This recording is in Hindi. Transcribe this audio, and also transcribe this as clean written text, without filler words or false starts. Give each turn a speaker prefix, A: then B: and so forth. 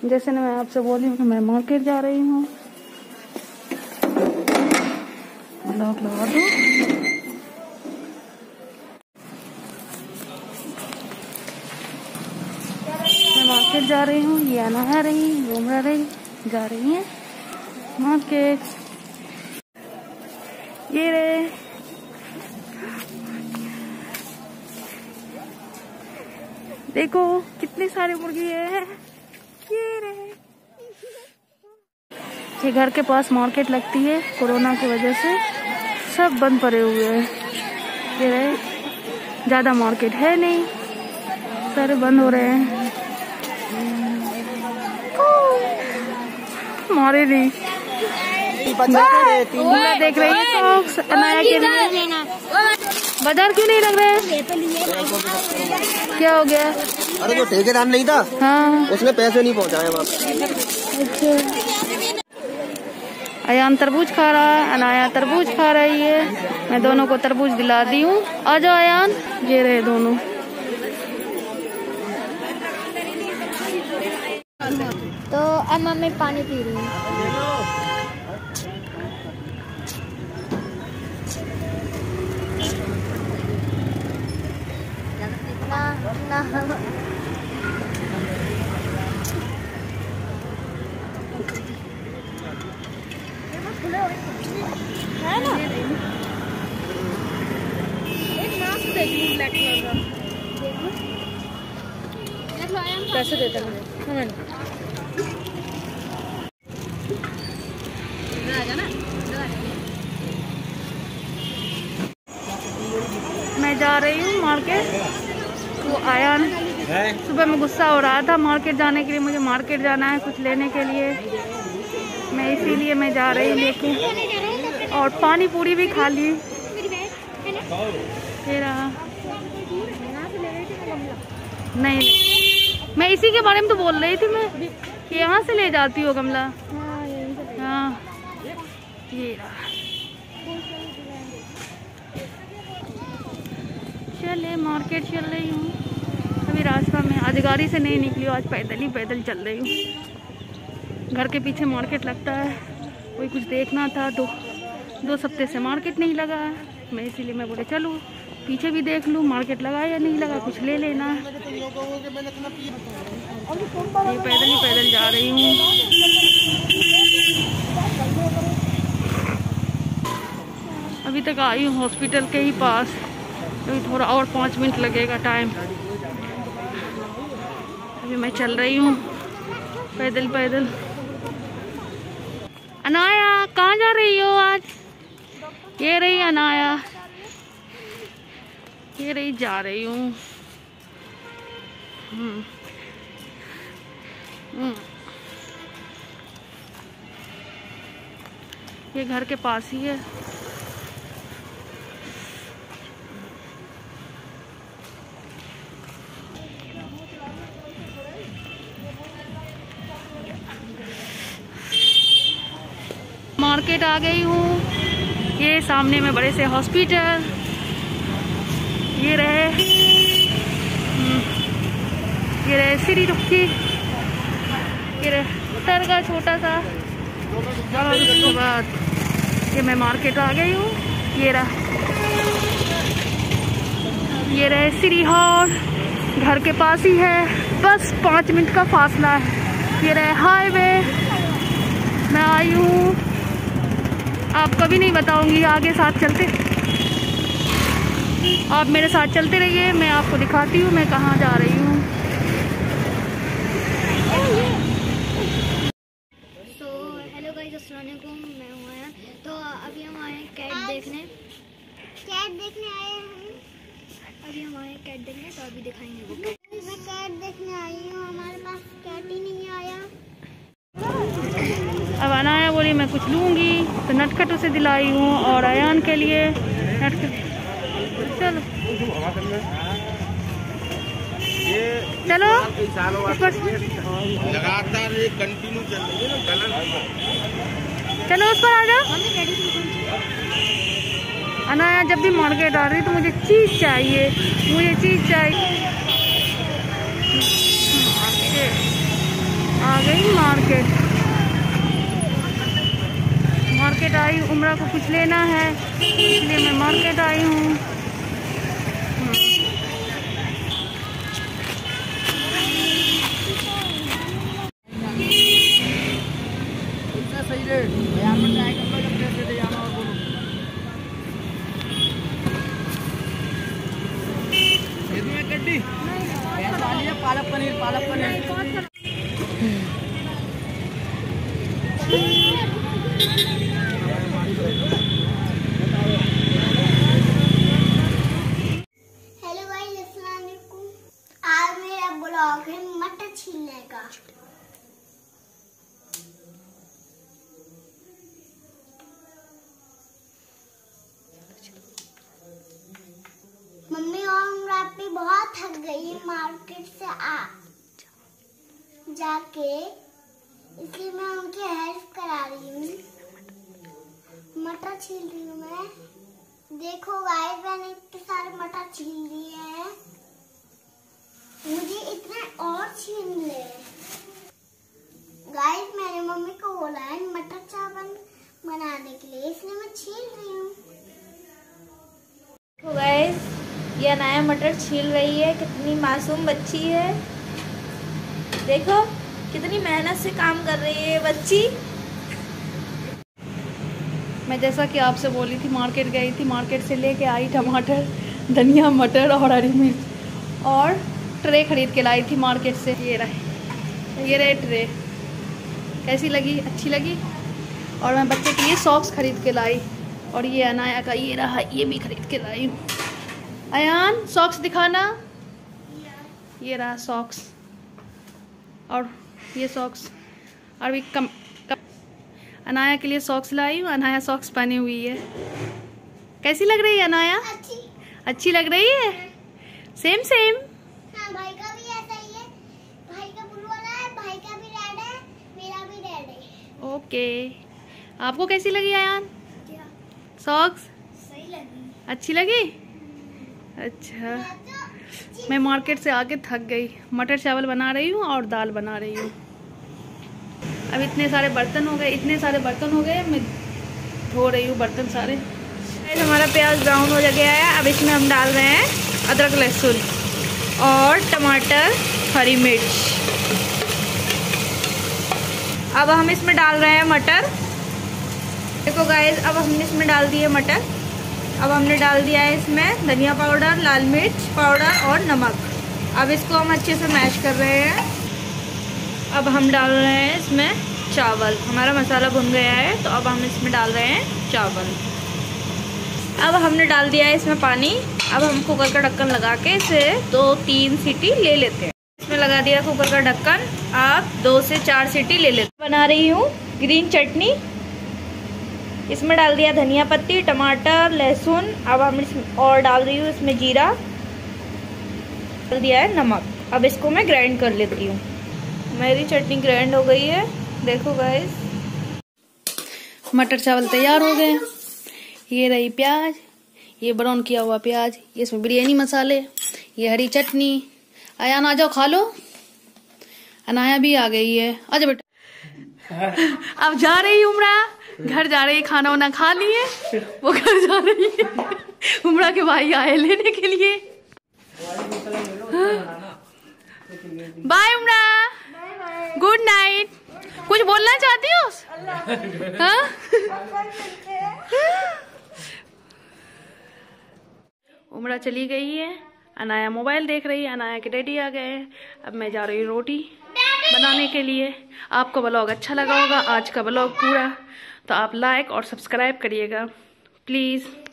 A: जैसे मैं आपसे बोली हूँ कि मैं मार्केट जा रही हूँ। लॉक लगा दो। मैं मार्केट जा रही हूँ। ये नहा रही, घूम रही, जा रही है मार्केट। ये रे, देखो कितने सारे मुर्गी है। ये रे, ये घर के पास मार्केट लगती है। कोरोना की वजह से सब बंद पड़े हुए हैं। ये रहे, ज्यादा मार्केट है नहीं, सारे बंद हो रहे हैं। मारे नहीं देख रही है तो अनाया के बाजार क्यों नहीं लग रहे हैं? क्या हो गया?
B: अरे वो ठेकेदार नहीं था,
A: हाँ,
B: उसने पैसे नहीं पहुंचाए वहाँ पे।
A: अच्छा, अयान तरबूज खा रहा है, अनाया तरबूज खा रही है। मैं दोनों को तरबूज दिला दी हूँ। आ जाओ अयान। ये रहे दोनों।
C: तो अब मम्मी पानी पी रही है। ना है ना, एक मास्क देख लूं ब्लैक कलर का।
A: पैसे देते मुझे। मैं जा रही हूँ मार्केट। वो आया सुबह में गुस्सा हो रहा था मार्केट जाने के लिए। मुझे मार्केट जाना है कुछ लेने के लिए, मैं इसीलिए मैं जा रही हूँ लेके। और पानी पूरी भी खा ली। नहीं, मैं इसी के बारे में तो बोल रही थी मैं कि यहाँ से ले जाती हो गमला। हाँ, ये रहा। चले मार्केट चल रही हूँ अभी रास्ता में। आज गाड़ी से नहीं निकली, आज पैदल चल रही हूँ। घर के पीछे मार्केट लगता है, कोई कुछ देखना था तो 2 हफ्ते से मार्केट नहीं लगा है। मैं इसीलिए मैं बोले चलूँ पीछे भी देख लूँ मार्केट लगा या नहीं लगा, कुछ ले लेना है। ये पैदल जा रही हूँ। अभी तक आई हूँ हॉस्पिटल के ही पास। अभी थोड़ा और 5 मिनट लगेगा टाइम। अभी मैं चल रही हूँ पैदल। अनाया कहाँ जा रही हो आज? ये रही अनाया, ये रही जा रही हूँ। ये घर के पास ही है। मार्केट आ गई हूँ। ये सामने में बड़े से हॉस्पिटल। ये रहे श्री रुखी। ये रहे दरगाह छोटा सा। और उसके बाद ये मैं मार्केट आ गई हूँ। ये रहे श्री हॉल, घर के पास ही है, बस 5 मिनट का फासला है। ये रहे हाईवे। मैं आई हूँ, आप कभी नहीं बताऊंगी। आगे साथ चलते, आप मेरे साथ चलते रहिए, मैं आपको दिखाती हूँ मैं कहाँ जा रही हूँ।
C: तो हेलो गाइस, अस्सलाम वालेकुम, मैं हूँ आया। तो अभी हम आए कैट देखने आए हैं। अभी हम आए कैट देखने, तो अभी दिखाएंगे वो कैट। मैं कैट देखने आई हूँ, हमारे पास कैट ही नहीं आया।
A: अब अनाया बोली मैं कुछ लूँगी तो नटखट उसे दिलाई हूँ। और अयान के लिए नटखट। चलो
B: लगातार कंटिन्यू चल रही है।
A: चलो उस पर आ जाओ। अनाया जब भी मार्केट आ रही तो मुझे चीज चाहिए। आ गई। आई उम्रा को कुछ लेना है, इसलिए मैं मार्केट आई हूँ।
B: पालक पनीर
C: हेलो गाइस, अस्सलाम वालेकुम। आज मेरा ब्लॉग है मटर छीलने का। मम्मी और रापी बहुत थक गई मार्केट से जाके, इसलिए मैं उनकी हेल्प करा रही हूँ। मटर छील रही हूँ मैं। देखो गाइस, मैंने इतने सारे मटर छील लिए हैं, मुझे इतने और छीलने हैं। गाइस, मैंने मम्मी को बोला है मटर चावल बनाने के लिए, इसलिए मैं छील रही हूँ।
D: देखो गाइस, ये अनाया मटर छील रही है। कितनी मासूम बच्ची है, देखो कितनी मेहनत से काम कर रही है बच्ची।
A: मैं जैसा कि आपसे बोली थी, मार्केट गई थी, मार्केट से लेके आई टमाटर, धनिया, मटर और हरी मिर्च, और ट्रे खरीद के लाई थी मार्केट से। ये रहे ट्रे। कैसी लगी? अच्छी लगी। और मैं बच्चे के लिए सॉक्स खरीद के लाई, और ये अनाया का ये रहा, ये भी खरीद के लाई हूँ। अयान, सॉक्स दिखाना। ये रहा सॉक्स, और ये सॉक्स। और भी कम अनाया के लिए सॉक्स लाई हूँ। अनाया सॉक्स पहनी हुई है। कैसी लग रही है अनाया? अच्छी लग रही है। Same same.
C: हाँ, भाई का भी ऐसा ही है। भाई का ब्लू वाला है, भाई का भी रेड है, मेरा भी रेड है।
A: ओके, आपको कैसी लगी अयान सॉक्स?
C: सही लगी।
A: अच्छी लगी? अच्छा, मैं मार्केट से आके थक गई। मटर चावल बना रही हूँ और दाल बना रही हूँ। अब इतने सारे बर्तन हो गए, मैं धो रही हूँ बर्तन सारे।
D: हमारा प्याज ब्राउन हो गया है। अब इसमें हम डाल रहे हैं अदरक, लहसुन और टमाटर, हरी मिर्च। अब हम इसमें डाल रहे हैं मटर। देखो गाइस, अब हमने इसमें डाल दिए मटर। अब हमने डाल दिया है इसमें धनिया पाउडर, लाल मिर्च पाउडर और नमक। अब इसको हम अच्छे से मैश कर रहे हैं। अब हम डाल रहे हैं इसमें चावल। हमारा मसाला भुन गया है, तो अब हम इसमें डाल रहे हैं चावल। अब हमने डाल दिया है इसमें पानी। अब हम कुकर का ढक्कन लगा के इसे 2-3 सीटी ले लेते हैं। इसमें लगा दिया कुकर का ढक्कन। अब 2 से 4 सीटी ले लेते हैं। बना रही हूँ ग्रीन चटनी। इसमें डाल दिया धनिया पत्ती, टमाटर, लहसुन। अब हम इसमें और डाल रही हूँ इसमें जीरा, डाल दिया है नमक। अब इसको मैं ग्राइंड कर लेती हूँ। मेरी चटनी ग्राइंड हो गई है। देखो गाइस,
A: मटर चावल तैयार हो गए। ये रही प्याज, ये ब्राउन किया हुआ प्याज, ये इसमें बिरयानी मसाले, ये हरी चटनी। अयान आ जाओ, खा लो। अनाया भी आ गई है। आजा बेटा। अब जा रही उमरा, घर जा रही, खाना वाना खा लिए, वो घर जा रही है। उमरा के भाई आए लेने के लिए। बाय उमरा, गुड नाइट। कुछ बोलना चाहती हो? हाँ? उमरा चली गई है। अनाया मोबाइल देख रही है। अनाया के डैडी आ गए हैं। अब मैं जा रही हूँ रोटी बनाने के लिए। आपको ब्लॉग अच्छा लगा होगा आज का ब्लॉग पूरा, तो आप लाइक और सब्सक्राइब करिएगा प्लीज़।